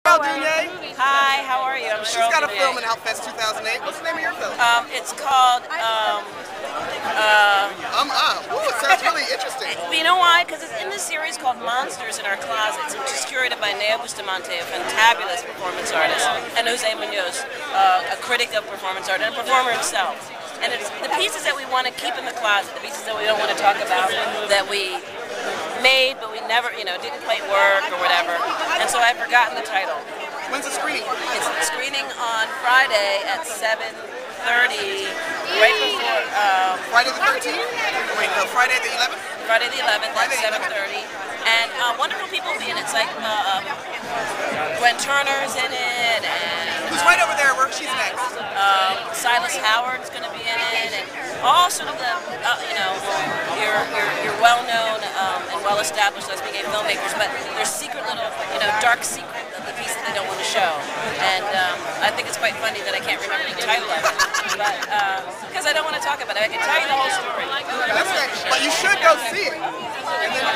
Baldunier. Hi, how are you? I'm She's Cheryl got a Bouvier. film in Outfest 2008. What's the name of your film? It's called, Ooh, it sounds really interesting. you know why? Because it's in this series called Monsters in Our Closets, which is curated by Nea Bustamante, a fantabulous performance artist, and Jose Munoz, a critic of performance art and a performer himself. And it's the pieces that we want to keep in the closet, the pieces that we don't want to talk about, that we made but we never, didn't quite work or whatever. And so I've forgotten the title. When's the screening? It's screening on Friday at 7:30, right before Friday the 13th? Wait, no, Friday the 11th? Friday the 11th at 7:30. And wonderful people will be in it. It's like Gwen Turner's in it, and Who's right over there? Where she's next? Silas Howard's going to be in it, and all sort of the, your well-known and well-established lesbian gay filmmakers, but there's secret little, dark secret of the pieces they don't want to show. And I think it's quite funny that I can't remember the title of it, but because I don't want to talk about it. I can tell you the whole story. That's right. But you should go see it. And then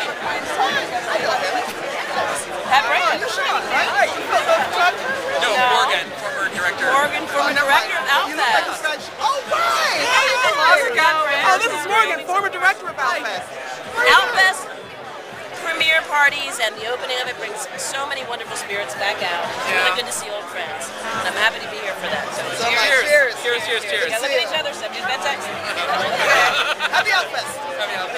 Pat Brand. you're Sean, right? No, Morgan, former director. Morgan, former director of Outfest. Oh, right! Oh, this is Morgan, former director of Outfest. Outfest premiere parties and the opening of it brings so many wonderful spirits back out. It's really good to see old friends. And I'm happy to be here for that. So So much. Cheers. Cheers. Cheers, cheers, cheers. look at each other, so that's excellent. Happy Outfest. Happy